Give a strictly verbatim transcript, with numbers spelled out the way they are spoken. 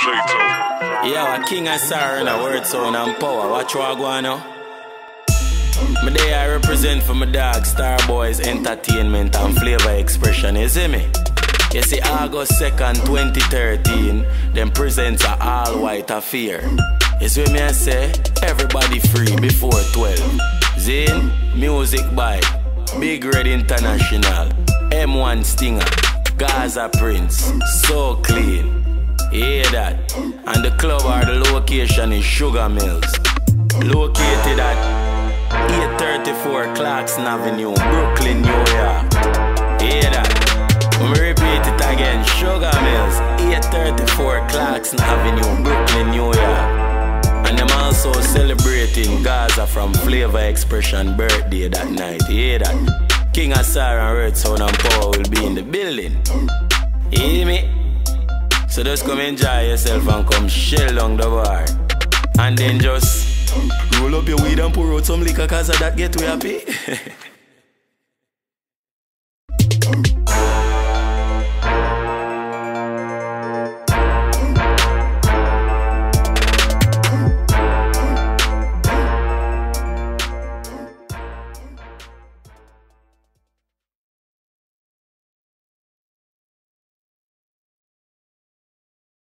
Yeah, a king and sorrow in a word sound and power. Watch what I go on now. Me day I represent for my dog Starboys Entertainment and Flavor Expression, you see me? You see August second twenty thirteen, them presents a all white affair. You see me I say, everybody free before twelve. Zane, music by Big Red International, M one Stinger, Gaza Prince, So Clean. You hear that? And the club or the location is Sugar Mills, located at eight thirty-four Clarkson Avenue, Brooklyn, New York. You hear that? Let me repeat it again. Sugar Mills, eight thirty-four Clarkson Avenue, Brooklyn, New York. And them also celebrating Gaza from Flavor Expression birthday that night. You hear that? King Asar and Red Sound and Power will be in the building. You hear me? So just come enjoy yourself and come shell down the bar. And then just roll up your weed and pour out some liquor cause of that get we happy.